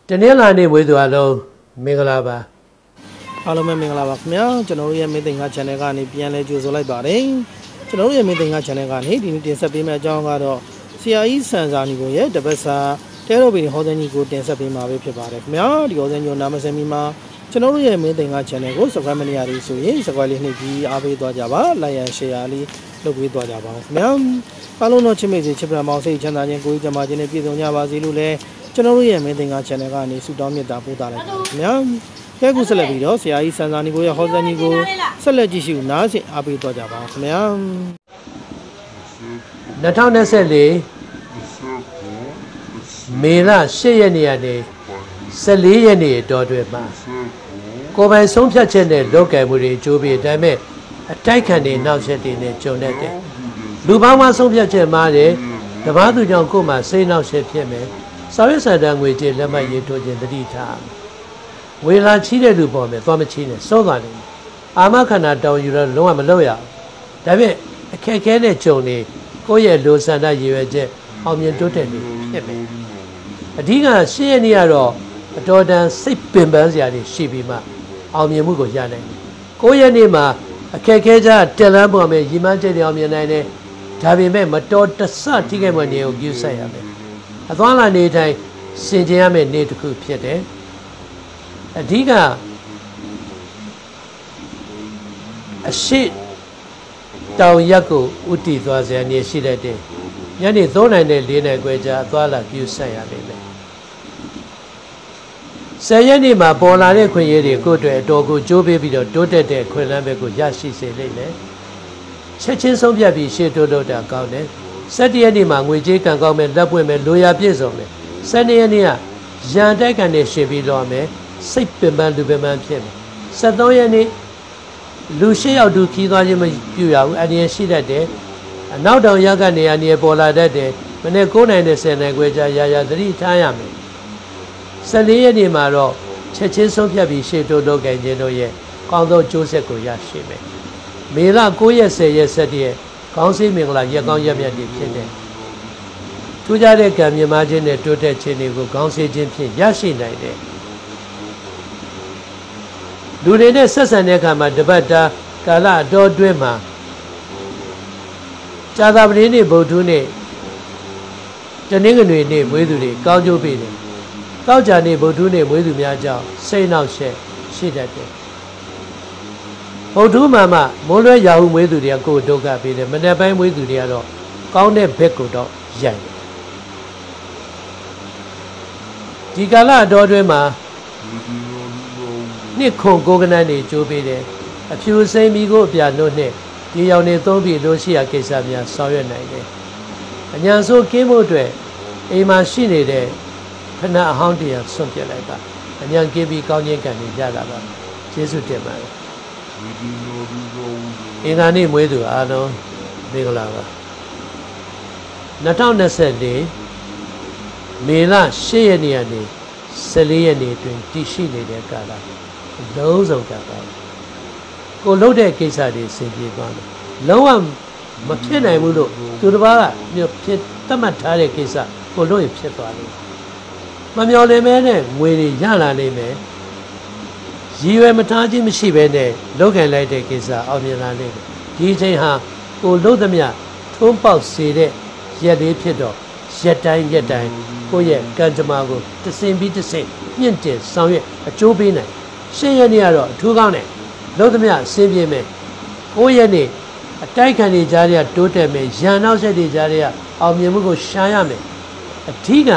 တနေ့လာနေဝေးသူအလုံးမင်္ဂလာပါအားလုံးပဲမင်္ဂလာပါခင်ဗျာကျွန်တော်တို့ရဲ့မင်းသိငါ channel ကနေပြန်လဲကြိုဆိုလိုက်ပါတယ်ကျွန်တော်တို့ရဲ့မင်းသိငါ channel ကနေဒီနေ့တင်ဆက်ပေးမယ့်အကြောင်းကတော့ဆရာကြီးစံစာနီကိုရဲ့တပတ်စာတဲတော်ပင်ဟောတဲ့ညီကိုတင်ဆက်ပေးမှာပဲဖြစ်ပါတယ်ခင်ဗျာဒီဟောတဲ့ညီကိုနာမစင်မီမှာကျွန်တော်တို့ရဲ့မင်းသိငါ channel ကို subscribe မနေရသေးဆိုရင် subscribe လေးနှိပ်ပြီးအားပေးသွားကြပါ like and share လေးလုပ်ပေးသွားကြပါဦးခင်ဗျာအားလုံးတော့ချစ်မိတ်ဆွေချစ်ပြန်မောင်စိတ်ချမ်းသာခြင်းကိုယ်ကြီးကြမှာခြင်းနဲ့ပြည့်စုံကြပါစေလို့လည်းကျွန်တော်တို့ရဲ့မင်းသိငါ channel ကနေဆုတောင်းမေတ္တာပို့သလိုက်ပါခင်ဗျာကဲခုဆက်လက်ပြီးတော့ဆရာကြီးစံစာနီကိုရဲ့ဟောစံကြီးကိုဆက်လက်ကြည့်ရှုနားဆင်အားပေးသွားကြပါခင်ဗျာ 2024မေလ10ရက်နေ့ကနေ14ရက်နေ့တော်တွင်မှာကိုယ်ပိုင်ဆုံးဖြတ်ချက်နဲ့လုပ်ကံမှုတွေအကျိုးပေးအတိုင်းမဲ့အတိုက်ခံတွေနောက်ဆက်တွေနဲ့ကြုံတတ်တယ်လူပေါင်းမှဆုံးဖြတ်ချက်မှားတယ်တပားသူကြောင့်ကိုယ်မှာစိတ်နောက်ဆက်ဖြစ်မယ်စာရွက်စာတမ်းငွေကြေးလက်မှတ်ရေးထိုးခြင်းတတိထားဝေလာချီးတဲ့လူပေါ်မယ်သွားမချီးနဲ့စောသွားတယ်အာမခန္ဓာတောင်းယူတော့လုံးဝမလုပ်ရဘူးဒါပေမဲ့အခက်ခဲတဲ့ဂျုံတွေကိုယ့်ရဲ့လိုဆန္ဒရည်ရွယ်ချက်အောင်မြင်တိုးတက်နေဖြစ်မယ်အဓိကရှင်းရနေရတော့အတော်တန်စိတ်ပင်ပန်းစရာတွေရှိပြီးမှအောင်မြင်မှုကိုရနိုင်တယ်ကိုယ့်ရဲ့နေ့မှာအခက်ခဲကြတက်လန်းပေါ်မယ်ရီမန်းချက်တွေအောင်မြင်နိုင်တယ်ဒါပေမဲ့မတော်တဆထိခိုက်မှနေကိုပြုဆိုင်ရမယ်အသွားလာနေတိုင်းစင်ကြင်ရမယ့်နေ့တစ်ခုဖြစ်တယ်အဓိကအရှိတောင်ရက်ကိုဥတီသွားစရာနေရှိတတ်တယ်ညနေ3နိုင်နဲ့4နိုင်ခွဲကြာအသွားလာပြုဆက်ရနိုင်မယ်10ရက်နေ့မှာပေါ်လာတဲ့ခွင့်ရည်တွေကိုအတွက်အတော်ကိုကြိုးပေးပြီးတော့တိုးတက်တဲ့ခွင့်လန်းဘက်ကိုရရှိစေလိမ့်မယ်ချက်ချင်းဆုံးဖြတ်ပြီးရှေ့တိုးလို့တာကောင်းတယ်17ရက်နေ့မှာငွေကြေးကံကောင်းမယ်လက်ပွင့်မယ်လိုရာပြည့်စုံမယ်12ရက်နေ့ကရန်တိုက်ကန်နဲ့ရှေ့ပြီးတော့မယ်စိတ်ပင်ပန်းလူပင်ပန်းဖြစ်မယ်73ရက်နေ့လူ8ယောက်တူခီးသွားခြင်းမပြုရဘူးအနေရရှိတတ်တယ်အနောက်တောင်ရက်ကနေရနေပေါ်လာတတ်တယ်မနေ့9နိုင်နဲ့10နိုင်ခွဲကြာရာသတိထားရမယ်14ရက်နေ့မှာတော့ချက်ချင်းဆုံးဖြတ်ပြီးရှေ့တိုးလုပ်ကြခြင်းတို့ရဲ့ကောင်းသောကျိုးဆက်ကိုရရှိမယ်မေလ9ရက်10ရက်17ရက်ကောင်းစိတ်မင်္ဂလာရက်ကောင်းရက်မြတ်တွေဖြစ်တယ်ထူးခြားတဲ့ကံမြင်မာခြင်းနဲ့တိုးတက်ခြင်းတွေကိုကောင်းစေခြင်းဖြင့်ရရှိနိုင်တယ်လူတွေနဲ့ဆက်ဆံတဲ့အခါမှာတပတ်တာကာလအတော်အတွင်းမှာဇာတာပတိနေ့ဗုဒ္ဓနေ့တနင်္ဂနွေနေ့မွေးသူတွေကောင်းကျိုးပေးတယ်။တောက်ကြနေ့ဗုဒ္ဓနေ့မွေးသူများကြောင့်စိတ်နှောက်ယှက်ရှိတတ်တယ်။ဗုဒ္ဓမှာမိုးလွဲရာဟုမွေးသူတွေကကိုယ်ဒုက္ခပေးတယ်။မနေ့ပိုင်းမွေးသူတွေကတော့ကောင်းတဲ့ဘက်ကိုတော့ရိုက်တယ်။ဒီကာလအတော်အတွင်းမှာနှစ်ခုကိုကနန်းနေကြိုးပေးတယ်အဖြူစိမ်းမီကိုအပြာလို့နဲ့ဒီရောင်နေသုံးပြီးလို့ရှိရကိစ္စများဆောင်ရွက်နိုင်တယ်အညာဆိုကင်းဖို့အတွက်အိမ်မှာရှိနေတဲ့ဖဏအဟောင်းတရားဆွန့်ပြလိုက်ပါအညာကင်းပြီးကောင်းခြင်းကံနေကြတာပါကျေးဇူးတင်ပါတယ်အင်္ဂါနေ့မွေးသူအားလုံးမင်္ဂလာပါ2024မေလ10ရက်နေ့ကနေ14ရက်နေ့တွင်တည်ရှိနေတဲ့ကာလလုံးစုံကြပါကိုလှုပ်တဲ့ကိစ္စတွေဆင်ပြေသွားတယ်လုံးဝမဖြစ်နိုင်ဘူးလို့သူတစ်ပါးကဖြစ်သတ်မှတ်ထားတဲ့ကိစ္စကိုလှုပ်ရင်ဖြစ်သွားတယ်မမျော်လင့်မဲနဲ့ငွေတွေရလာနိုင်မယ်ရည်ရွယ်မထားခြင်းမရှိဘဲနဲ့လုပ်ခံလိုက်တဲ့ကိစ္စအောင်မြင်လာနိုင်တယ်ဒီအချိန်ဟာကိုလှုပ်သမျှထုံးပေါက်စေတဲ့ရက်လေးဖြစ်တော့ရက်တိုင်းကိုယ့်ရဲ့ကံကြမ္မာကိုတစင်ပြီးတစင်မြင့်တင်ဆောင်ရွက်အကျိုးပေးနိုင်ရှင်းရနေ့ကတော့အထူးကောင်းတယ်လုံးသမျှဆင်းပြေမယ်9ရက်နေ့အတိုက်ခံတွေကြားရတိုးတက်မယ်ရန်နောက်ဆက်တွေကြားရအောင်မြင်မှုကိုရှာရမယ်အထီးက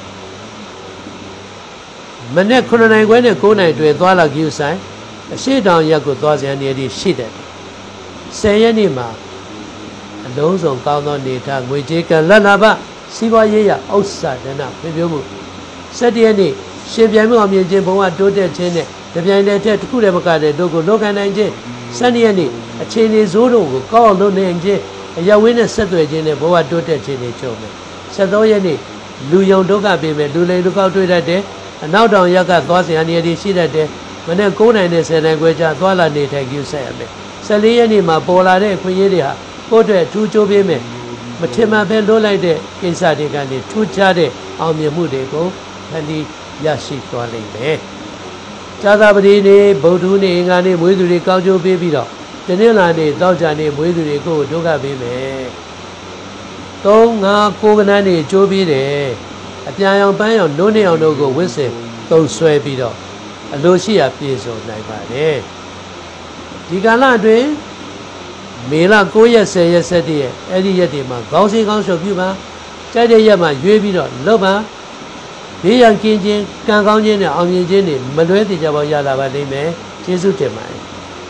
မနေ့9နိုင်ခွဲနဲ့9နိုင်တွင်သွားလာကြည့်ဆိုင်အရှိတောင်ရက်ကိုသွားစရာနေရာရှိတယ်10ရက်နေ့မှာအလုံးစုံကောင်းသောနေထားငွေကြေးကလက်လာပစီးပွားရေးရဥစ္စာဒနာပြပြမှု17ရက်နေ့ရှင်ပြိုင်မှုအောင်မြင်ခြင်းဘဝတိုးတက်ခြင်းနဲ့တပြိုင်တည်းတစ်ခုတည်းမကတဲ့တို့ကိုလောကနိုင်ခြင်း12ရက်နေ့အခြေအနေဇိုးတို့ကိုကောက်လုပ်နိုင်ခြင်းအရဝင်းနဲ့ဆက်သွယ်ခြင်းနဲ့ဘဝတိုးတက်ခြင်းတွေချုပ်မယ်13ရက်နေ့လူယုံဒုက္ခပေးမယ်လူလိမ်လူကောက်တွေ့တတ်တယ်အနောက်တောင်ရက်ကသွားစရာနေရာတွေရှိတတ်တယ်မနေ့9နိုင်နဲ့10နိုင်ခွဲကြာသွားလာနေထိုင်ကြည့်ဆက်ရမယ်14ရက်နေ့မှာပေါ်လာတဲ့ခွင့်ရည်တွေဟာကိုယ့်အတွက်ထူးချိုးပေးမယ်မထင်မှန်ပဲလွတ်လိုက်တဲ့ကိစ္စတွေကနေထူးခြားတဲ့အောင်မြင်မှုတွေကိုဖန်တီးရရှိသွားလိမ့်မယ်။ကြာသပတေးနေ့ဗုဒ္ဓဟူးနေ့အင်္ဂါနေ့မွေးသူတွေကောင်းကျိုးပေးပြီးတော့တနင်္လာနေ့သောကြာနေ့မွေးသူတွေကိုဒုက္ခပေးမယ်။3 5 9ကဏ္ဍနေ့ကျိုးပေးတယ်။အပြာရောင်ပန်းရောင်နိုးနေအောင်တို့ကိုဝစ်စင်သုံးဆွဲပြီးတော့အလိုရှိရာပြည့်စုံနိုင်ပါတယ်။ဒီကာလအတွင်းမေလ9ရက်10ရက်17ရက်အဲ့ဒီရက်တွေမှာခေါင်းစည်းခေါင်းလျှော်ပြုပါကြိုက်တဲ့ရက်မှာရွေးပြီးတော့လုပ်ပါဘေးရန်ကင်းခြင်းကံကောင်းခြင်းနဲ့အောင်မြင်ခြင်းတွေမလွဲတည်ကြပါရလာပါလိမ့်မယ်ကျေးဇူးတင်ပါတယ်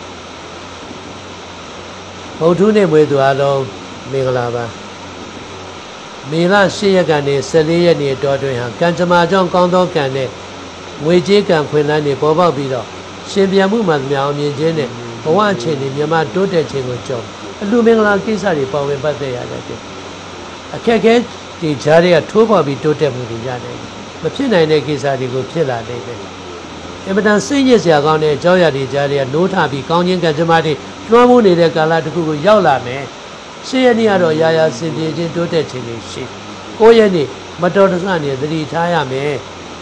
ဗုဒ္ဓနေ့မွေးသူအားလုံးမင်္ဂလာပါမေလ10ရက်ကနေ14ရက်နေ့တော်တွင်ဟာကံကြမ္မာကြောင့်ကောင်းသောကံနဲ့ငွေကြေးကံခွင့်လန်းတွေပေါ်ပေါက်ပြီးတော့ရှင်ပြန်မှုမှများအောင်မြင်ခြင်းနဲ့ဘဝအခြေအနေမြန်မာတိုးတက်ခြင်းကိုကြုံအလူမင်္ဂလာကိစ္စတွေပါဝင်ပတ်သက်ရတဲ့အခက်အခဲဒီကြားတွေကထိုးပေါက်ပြီးတိုးတက်မှုတွေရတယ်မဖြစ်နိုင်တဲ့ကိစ္စတွေကိုဖြစ်လာနေတယ်အင်မတန်စိတ်ညစ်စရာကောင်းတဲ့အကြောင်းအရာတွေကြားတွေကနိုးထပြီးကောင်းခြင်းကံကြမ္မာတွေလွှမ်းမိုးနေတဲ့ကာလတစ်ခုကိုရောက်လာမယ်ရှေ့ရက်နေ့ကတော့ရာရာစင်ပြေခြင်းတိုးတက်ခြင်းတွေရှိ9ရက်နေ့မတော်တဆနဲ့သတိထားရမယ်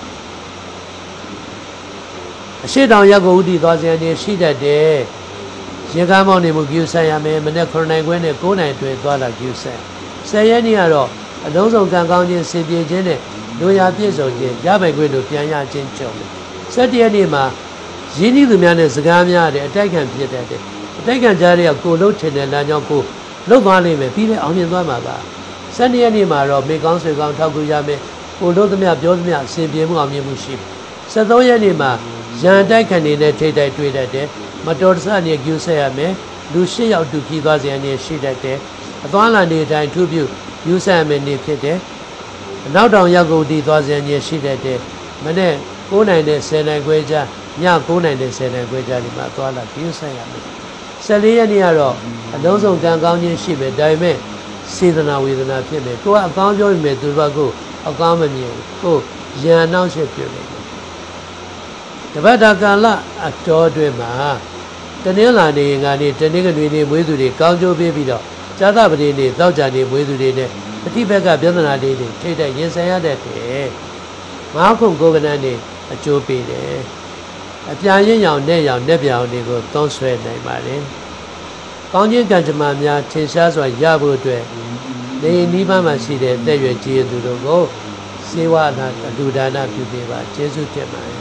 အရှိတောင်ရက်ကိုဥတီသွားခြင်းတွေရှိတတ်တယ်ရေကားမောင်းနေမှုကျူဆိုင်ရမယ်မနေ့9နိုင်ခွဲနဲ့9နိုင်အတွင်းသွားလာကျူဆိုင်10ရက်နေ့ကတော့အလုံးစုံကံကောင်းခြင်းစင်ပြေခြင်းနဲ့လူရာပြည့်စုံခြင်းရပိုင်ခွင့်တို့ပြန်ရခြင်းကြုံတယ်17ရက်နေ့မှာရင်းနှီးသူများနဲ့စကားများတဲ့အတိုက်ခံဖြစ်တတ်တယ်အတိုက်ခံကြားတွေကကိုလုံးထင်တဲ့လမ်းကြောင်းကိုလှုပ်သွားလိမ့်မယ်ပြီးလဲအောင်မြင်သွားမှာပါ12ရက်နေ့မှာတော့မိကောင်းဆွေကောင်းထောက်ကူရမယ်ကိုလို့သမျှပြောသမျှအစဉ်ပြေမှုအောင်မြင်မှုရှိ73ရက်နေ့မှာရန်တိုက်ခံနေတဲ့ထိတ်တိုက်တွေ့တတ်တယ်မတော်တဆနေကျူးဆက်ရမယ်လူ8ယောက်တူခီးသွားခြင်းအနေရှိတတ်တယ်အသွားလာနေတိုင်းထူးပြုယူဆက်ရမယ်နေဖြစ်တယ်အနောက်တောင်ရောက်ကိုတီသွားခြင်းအနေရှိတတ်တယ်မနေ့9နိုင်နဲ့10နိုင်ခွဲကြားည9နိုင်နဲ့10နိုင်ခွဲကြားဒီမှာသွားလာယူဆက်ရမယ်14ရက်နေ့ကတော့အလုံးစုံကံကောင်းခြင်းရှိမယ်ဒါပေမဲ့စေတနာဝေဒနာဖြစ်မယ်ကိုကအကောင်းပြောမိမယ်သူတို့ကိုအကောင်းမမြင်ကိုရန်နောက်ရှက်ပြနေတယ်တပတ်တာကာလအတော်တွင်မှာတနင်္လာနေ့ငါနေ့တနင်္ဂနွေနေ့မွေးသူတွေကောင်းကျိုးပေးပြီးတော့ဇာသပတိနေ့တောက်ကြနေ့မွေးသူတွေနဲ့အတိဘက်ကပြဿနာတွေထိတ်တဲ့ရင်ဆိုင်ရတဲ့ငါးခုကိုကနန်းနေအကျိုးပေးတယ်အပြာရင်းရောင်နဲ့ရောင်နဲ့ပြောင်တွေကိုသုံးဆွဲနိုင်ပါတယ်ကောင်းခြင်းကံကြမ္မာများထင်ရှားစွာရဖို့အတွက်နေနိဗ္ဗာန်မှာရှိတဲ့တဲ့ရွယ်ကြီးသူတို့ကိုစေဝနာအလူဒါနပြုပေးပါကျေးဇူးတင်ပါတယ်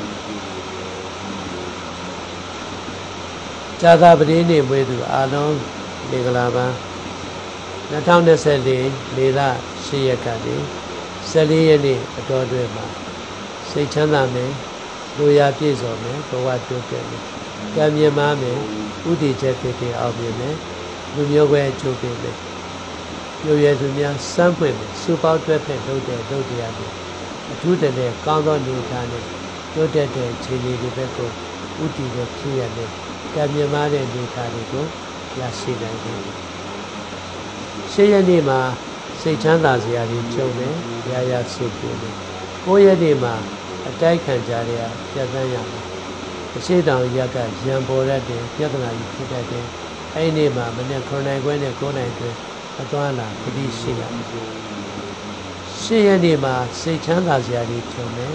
ဇာသပတိနေ့မွေးသူအားလုံးမင်္ဂလာပါ2024မေလ10ရက်ကနေ14ရက်နေ့အတော်တွင်မှာစိတ်ချမ်းသာမယ်လူရာပြည့်စုံမယ်ဘဝတိုးတက်မယ်ကံမြင်ပါမယ်ဥတည်ချက်ဖြစ်တဲ့အောင်မြင်မယ်လူမျိုးပဲအကျိုးပေးမယ်မျိုးရဲသူများစမ်းဖွင့်မယ်စူပေါင်းတွဲဖက်လုပ်တဲ့လုပ်တရားတွေအထူးတည်းကောင်းသောနေသားနဲ့တိုးတက်တဲ့ခြေရည်တွေဘက်ကိုဥတည်တဲ့ဖြစ်ရမယ်ကံမြင်ပါတဲ့နေသားတွေကိုရရှိနိုင်တယ်ရှေ့ရက်နေ့မှာစိတ်ချမ်းသာစရာတွေကြုံတယ်ရာရာစိတ်ပြေတယ်9ရက်နေ့မှာအတိုက်ခံကြရပြတ်သန်းရမယ်အရှိတောင်ရက်ကရံပေါ်ရက်တဲ့ပြဿနာကြီးဖြစ်တတ်တယ်အဲ့ဒီနေ့မှာမနေ့9နိုင်ခွဲနဲ့9နိုင်တွင်အသွားလာပတိရှိရမယ်ရှေ့ရက်နေ့မှာစိတ်ချမ်းသာစရာတွေကြုံတယ်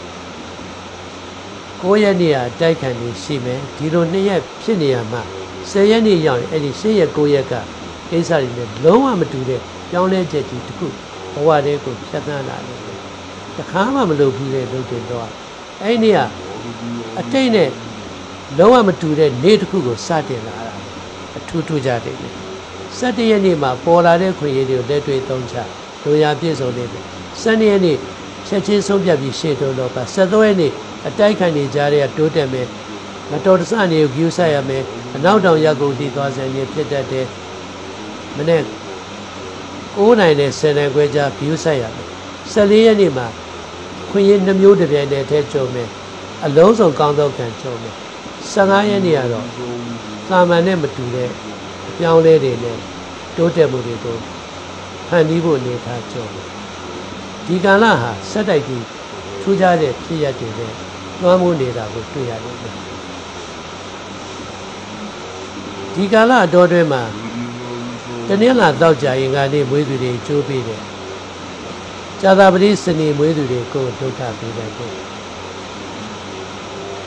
9ရက်နေ့အတိုက်ခံနေရှိမယ်ဒီလို2ရက်ဖြစ်နေရမှာ10ရက်နေ့ရောက်ရင်အဲ့ဒီ10ရက်9ရက်ကကိစ္စတွေနဲ့လုံးဝမတူတဲ့ပြောင်းလဲချက်ကြီးတစ်ခုဘဝတည်းကိုဖြတ်သန်းလာတယ်တခါမှမလုပ်ဘူးတဲ့လုပ်တင်တော့အဲ့ဒီကအတိတ်နဲ့လုံးဝမတူတဲ့နေ့တစ်ခုကိုစတင်လာတာအထူးထူးကြတယ်17ရက်နေ့မှာပေါ်လာတဲ့ခွင့်ရည်တွေကိုလက်တွေ့သုံးချလူရာပြည့်စုံနေတယ်12ရက်နေ့ချက်ချင်းဆုံးဖြတ်ပြီးရှေ့တိုးတော့ပါ13ရက်နေ့အတိုက်ခံနေကြတဲ့တိုးတက်မယ်မတော်တဆနေကိုယူဆရမယ်အနောက်တောင်ရက်ကုန်တီသွားစံနေဖြစ်တတ်တယ်မနေ့9နိုင်နဲ့10နိုင်ခွဲကြားယူဆရမယ်14ရက်နေ့မှာခွင့်ရနှမျိုးတစ်ပြိုင်တည်းထဲကြုံမယ်အလုံးစုံကောင်းသောကံကြုံမယ်15ရက်နေ့ကတော့သာမန်နဲ့မတူတဲ့အပြောင်းလဲတွေနဲ့တိုးတက်မှုတွေကိုဖန်တီးဖို့အနေထားကြုံမယ်ဒီကာလဟာစက်တိုက်ကြီးထူးခြားတဲ့ဖြစ်ရပ်တွေနဲ့လွှမ်းမိုးနေတာကိုတွေ့ရလိမ့်မယ်ဒီကာလအတော်တွင်မှာတနင်္လာတောက်ကြရင်ကနေမွေးသူတွေကျိုးပေးတယ်ဇာသပတိစနေမွေးသူတွေကိုဒုက္ခပေးတယ်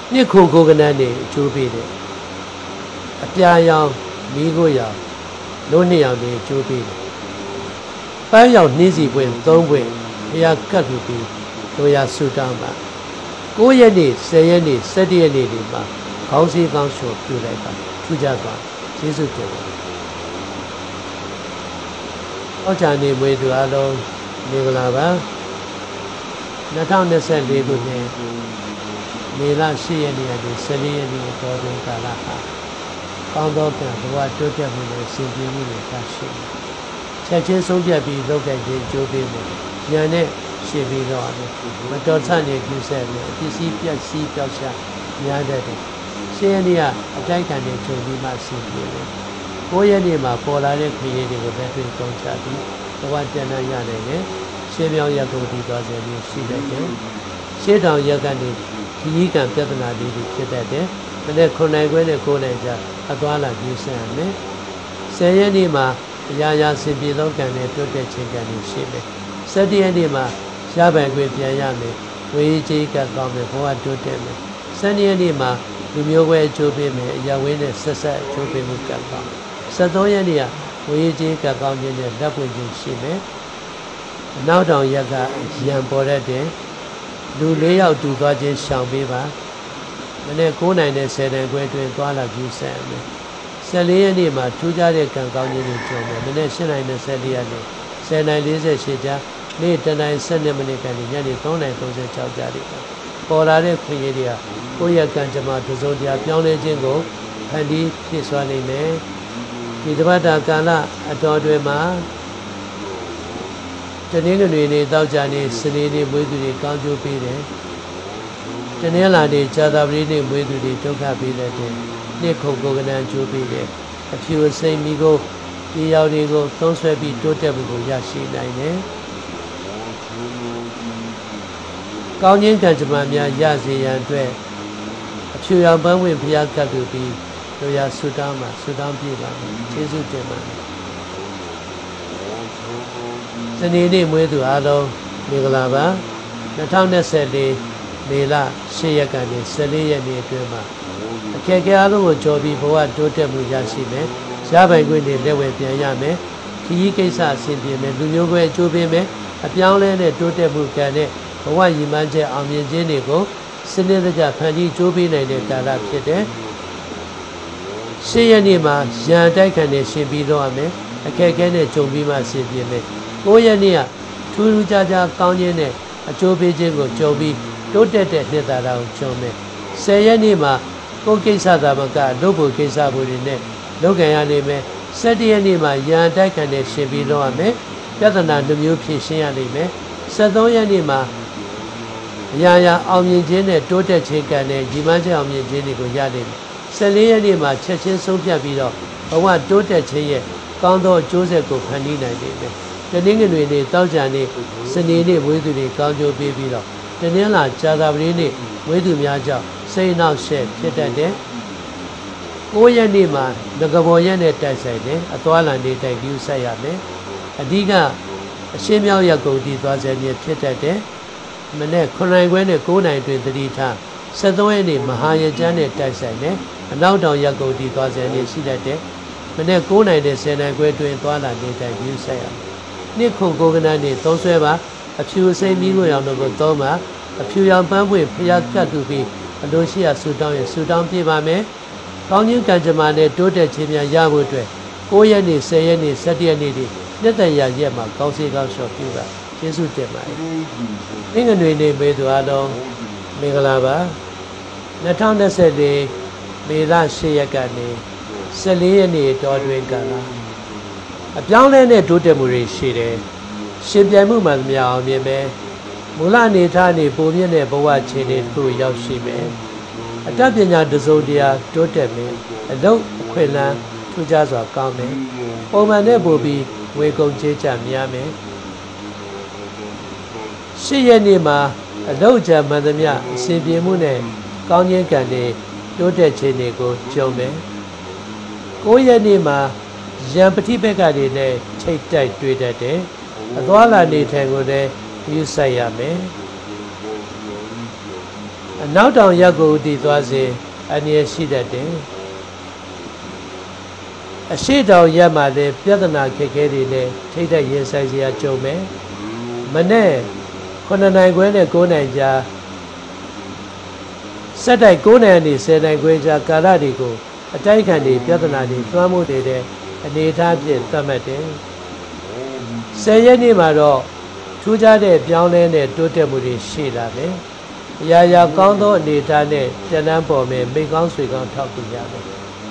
နှစ်ခုကိုကနန်းနေအကျိုးပေးတယ်အပြာရောင်မိကိုရောင်လုံးနှစ်ရောင်တွေအကျိုးပေးတယ်ပန်းရောင်နှင်းစီပွင့်၃ပွင့်ဘုရားကတ်လူပြီးတို့ရဆူတောင်းပါ9ရက်နေ့10ရက်နေ့17ရက်နေ့တွေမှာခေါင်းစည်းကောင်းလျှော်ပြုလိုက်ပါထူးခြားသွားကျေးဇူးတင်ပါအောက်ချာနေမွေးသူအလုံးမင်္ဂလာပါ2024ခုနှစ်မေလ10ရက်နေ့ကနေ14ရက်နေ့တော်တွင်ကာလဟာကောင်းသောကံဘဝတိုးတက်မှုနဲ့ရှင်ပြမှုတွေပါရှိတယ်ချက်ချင်းဆုံးဖြတ်ပြီးလုပ်တဲ့ခြင်းကြိုးပေးမယ်ဉာဏ်နဲ့ရှင်းပြီးတော့မတော်ဆနေပြုဆက်မယ်အပစ္စည်းပြက်စီးပြောက်ရှာများတတ်တယ်10ရက်နေ့ကအတိုက်ခံနဲ့ချုပ်ပြီးမှရှင်ပြတယ်9ရက်နေ့မှာပေါ်လာတဲ့ခရီးတွေကိုလက်တွေ့သုံးချပြီးဘဝတဏ္ဍရနိုင်တယ်ရှင်းမြောင်းရက်ကိုတည်သွားစေပြီးရှိတတ်တယ်ရှင်းတောင်ရက်ကနေခရီးကံပြဿနာလေးတွေဖြစ်တတ်တယ်မနေ့9နိုင်ခွဲနဲ့9နိုင်ကြအသွားလာပြုဆက်ရမယ်10ရက်နေ့မှာအရာရာစင်ပြေသောကံနဲ့တွတ်တဲ့ခြင်းကံတွေရှိမယ်17ရက်နေ့မှာရပိုင်ခွင့်ပြန်ရမယ်ဝေကြီးကကောင်းမယ်ဘဝတွတ်တဲ့မယ်12ရက်နေ့မှာလူမျိုးပွဲအကျိုးပေးမယ်အရာဝင်းနဲ့ဆက်ဆက်အကျိုးပေးမှုကံကောင်း73ရက်နေ့ကဝေကြီးကကောင်းခြင်းနဲ့လက်ပွင့်ခြင်းရှိမယ်အနောက်တောင်ရက်ကရံပေါ်တဲ့လူ4ယောက်တူသွားခြင်းရှောင်ပေးပါမနေ့9နိုင်နဲ့10နိုင်ခွဲတွင်သွားလာပြုဆက်ရမယ်14ရက်နေ့မှာထူးခြားတဲ့ကံကောင်းခြင်းတွေကြုံမယ်မနေ့7နိုင်နဲ့14ရက်နေ့10နိုင်48ကျနေ့တနိုင်12မိနစ်ကနေညနေ3နိုင်36ကျတွေပေါ်လာတဲ့ခွင့်ရတွေကကိုယ့်ရဲ့ကံကြမ္မာဒုစုံတရားပြောင်းလဲခြင်းကိုဖန်တီးဖြစ်စွာနိုင်မယ်ဒီတပတ်တာကာလအတော်တွေမှာတနင်္ဂနွေနေ့တောက်ကြနေ့စနေနေ့မွေးသူတွေကောင်းကျိုးပေးတယ်တနင်္လာနေ့ဇာတာပတိနေ့မွေးသူတွေဒုက္ခပေးတဲ့နှစ်ခုကိုကနန်းကျိုးပေးတယ်အဖြူအစိမ်းမိကိုဒီရောက်တွေကိုသုံးဆွဲပြီးတိုးတက်မှုကိုရရှိနိုင်တယ်ကောင်းခြင်းကံကြမ္မာများရစေရန်အတွက်အဖြူရောင်ပန်းဝင်ဘုရားကတ်လူပြီးတို့ရဆုတောင်းမှာဆုတောင်းပြပါမယ်ကျေးဇူးတင်ပါတယ်တနေ့နေ့မွေးသူအားလုံးမင်္ဂလာပါ2024မေလ10ရက်ကနေ14ရက်နေ့အတွင်းမှာအခက်အခဲအလုံးကိုကြော်ပြီးဘဝတိုးတက်မှုရရှိမယ်ရပိုင်ခွင့်တွေလက်ဝဲပြန်ရမယ်ခရီးကိစ္စအဆင်ပြေမယ်လူမျိုးပွဲအကျိုးပေးမယ်အပြောင်းလဲနဲ့တိုးတက်မှုကံနဲ့ဘဝရည်မှန်းချက်အောင်မြင်ခြင်းတွေကိုစနစ်တကျဖန်တီးကြိုးပေးနိုင်တဲ့ကာလဖြစ်တယ်10ရက်နေ့မှာရန်တိုက်ခံနဲ့ရှင်ပြီးတော့ရမယ်အခက်အခဲနဲ့ကြုံပြီးမှဆင်ပြေမယ်9ရက်နေ့ကထူးထူးခြားခြားကောင်းခြင်းနဲ့အကျိုးပေးခြင်းကိုကြုံပြီးတိုးတက်တဲ့နှစ်သာရကိုကြုံမယ်10ရက်နေ့မှာကိုယ်ကိစ္စသာမကလုပ်ဖို့ကိစ္စဖို့တွေနဲ့လုပ်ကြရနိုင်မယ်17ရက်နေ့မှာရန်တိုက်ခံနဲ့ရှင်ပြီးတော့ရမယ်ပြဿနာတစ်မျိုးဖြေရှင်းရနိုင်မယ်73ရက်နေ့မှာအရာရာအောင်မြင်ခြင်းနဲ့တိုးတက်ခြင်းကံနဲ့ညီမချက်အောင်မြင်ခြင်းတွေကိုရနိုင်မယ်14ရက်နေ့မှာချက်ချင်းဆုံးဖြတ်ပြီးတော့ဘဝတိုးတက်ခြင်းရဲ့ကောင်းသောအကျိုးဆက်ကိုဖန်တီးနိုင်နိုင်မယ်တနင်္ဂနွေနေ့တောက်ကြနေ့စနေနေ့မွေးသူတွေကောင်းကျိုးပေးပြီးတော့တနင်္လာကြာသပတေးနေ့မွေးသူများကြောင့်စိတ်နှောက်ယှက်ဖြစ်တတ်တယ်9ရက်နေ့မှာငကဘော်ရက်နဲ့တိုက်ဆိုင်တယ်အသွားလန်တွေတိုက်ပြီးဆက်ရမယ်အဓိကအရှင်းမြောက်ရက်ကုန်တည်သွားစေခြင်းဖြစ်တတ်တယ်မနေ့9နိုင်ခွဲနဲ့9နိုင်တွင်သတိထား73ရက်နေ့မဟာရကျမ်းနဲ့တိုက်ဆိုင်တယ်အနောက်တောင်ရက်ကုန်တည်သွားစေခြင်းရှိတတ်တယ်မနေ့9နိုင်နဲ့10နိုင်ခွဲတွင်သွားလာနေတိုက်ပြီးဆက်ရမယ်နှစ်ခုကိုကနန်းနေသုံးဆွဲပါအဖြူအစိမ်းမိကိုရောင်တို့ကိုသုံးပါအဖြူရောင်ပန်းပွင့်ဖျားကတ်တူပြီးအလိုရှိရာဆူတောင်းရဆူတောင်းပြပါမယ်ကောင်းခြင်းကံကြမ္မာနဲ့တိုးတက်ခြင်းများရဖို့အတွက်9ရက်နေ့10ရက်နေ့17ရက်နေ့တွေနှစ်သက်ရရက်မှာကောင်းစေကောင်းလျှော်ပြပါကျေးဇူးတင်ပါတယ်။အင်္ဂနွေနေ့မေသူအားလုံးမင်္ဂလာပါ2024မေလ10ရက်ကနေ14ရက်နေ့တော်တွင်ကာလအပြောင်းလဲနဲ့တိုးတက်မှုတွေရှိတယ်ရှင်ပြိုင်မှုမှန်များအောင်မြင်မယ်မူလအနေထားနေပုံမြင့်တဲ့ဘဝခြေတွေတစ်ခုရောက်ရှိမယ်အတတ်ပညာတစုံတရာတိုးတက်မယ်အလုပ်အခွင့်အလမ်းထူးခြားစွာကောင်းမယ်ပုံမှန်နဲ့ပို့ပြီးဝေကုန်ကြေးကြများမယ်10ရက်နေ့မှာအလုပ်ကြမှန်သမျှအစဉ်ပြေမှုနဲ့ကောင်းခြင်းကံတွေတိုးတက်ခြင်းတွေကိုကြုံမယ်9ရက်နေ့မှာရံပတိဘက်ကတွေနဲ့ထိတ်တိုက်တွေ့တတ်တယ်အသွားလာနေထိုင်ကိုလည်းယူဆိုင်ရမယ်နောက်တောင်ရက်ကိုတည်သွားစေအနေရရှိတတ်တယ်အရှိတောင်ရက်မှာလည်းပြဿနာခက်ခဲတွေနဲ့ထိတ်တဲ့ရင်ဆိုင်စရာကြုံမယ်မနေ့9နိုင်ခွဲနဲ့9နိုင်ကြားစက်တိုက်9နိုင်နဲ့10နိုင်ခွဲကြားကာလတွေကိုအတိုက်ခံတွေပြဿနာတွေသွမ်းမှုနေတဲ့အနေအထားဖြင့်သတ်မှတ်တယ်10ရက်နေ့မှာတော့ထူးခြားတဲ့ပြောင်းလဲတဲ့တိုးတက်မှုတွေရှိလာတယ်အရာရာကောင်းသောအနေအထားနဲ့တဏ္ဍပေါ်မယ်မိကောင်းဆွေကောင်းထောက်ပြရမယ်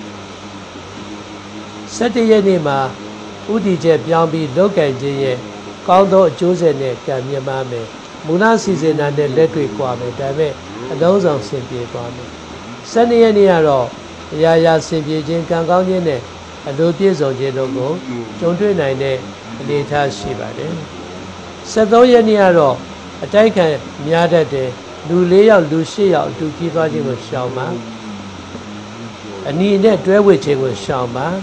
17ရက်နေ့မှာဥတီချက်ပြောင်းပြီးလောက်ကင်ခြင်းရဲ့ကောင်းသောအကျိုးဆက်နဲ့ကံမြတ်မယ်မူလစီစဉ်တာနဲ့လက်တွေ့ကွာမယ်ဒါပေမဲ့အလုံးစုံဆင်ပြေသွားမယ်12ရက်နေ့ကတော့အရာရာဆင်ပြေခြင်းကံကောင်းခြင်းနဲ့အလိုပြည့်စုံခြင်းတို့ကိုကြုံတွေ့နိုင်တဲ့အနေအထားရှိပါတယ်73ရက်နေ့ကတော့အတိုက်ခံများတတ်တဲ့လူ4ယောက်လူ8ယောက်အတူကြီးသွားခြင်းကိုရှောင်ပါအနီနဲ့တွဲဝစ်ခြင်းကိုရှောင်ပါ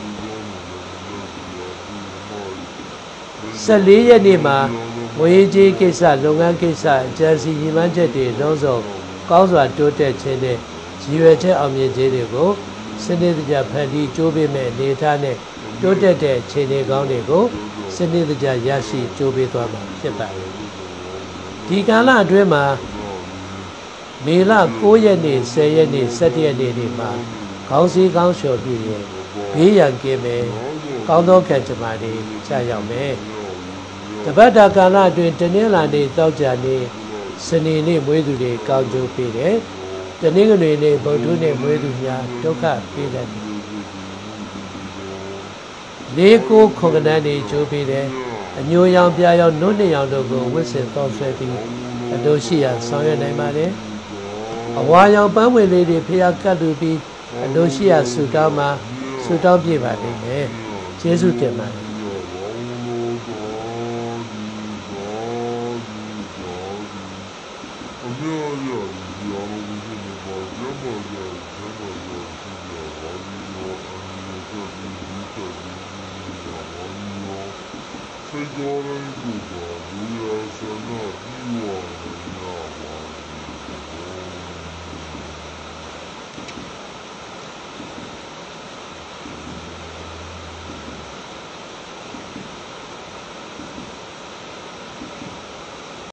14ရက်နေ့မှာငွေကြေးကိစ္စလုပ်ငန်းကိစ္စအကြံစီရည်မှန်းချက်တွေလုံးစုံကောင်းစွာတိုးတက်ခြင်းနဲ့ရည်ရွယ်ချက်အောင်မြင်ခြင်းတွေကိုစနစ်တကျဖန်တီးကြိုးပေးမဲ့အနေအထားနဲ့တိုးတက်တဲ့ခြေနေကောင်းတွေကိုစနစ်တကျရရှိကြိုးပေးသွားမှာဖြစ်ပါတယ်ဒီကာလအတွင်းမှာမေလ9ရက်နေ့10ရက်နေ့17ရက်နေ့တွေမှာခေါင်းစည်းကောင်းလျှော်ပြီးရင်ဘေးရန်ကင်းမယ်ကောင်းသောကံကြမ္မာတွေကြာရောက်မယ်တပတ်တာကာလအတွင်းတနင်္လာနေ့တောက်ကြနေ့စနေနေ့မွေးသူတွေကောင်းကျိုးပေးတယ်တနင်္ဂနွေနေ့ဗုဒ္ဓနေ့မွေးသူများဒုက္ခပေးတတ်တယ်လေးကိုခုံကနန်းတွေကျိုးပေးတယ်အညိုရောင်ပြာရောင်နှုတ်နှစ်ရောင်တို့ကိုဝစ်စင်သောဆွဲပြီးအလိုရှိရာဆောင်ရွက်နိုင်ပါတယ်အဝါရောင်ပန်းဝင်လေးတွေဖျားကတ်လူပြီးအလိုရှိရာဆူတောင်းမှာဆူတောင်းပြပါလိမ့်မယ်ကျေးဇူးတင်ပါတယ် Hey, darling, good one. We are so not you are.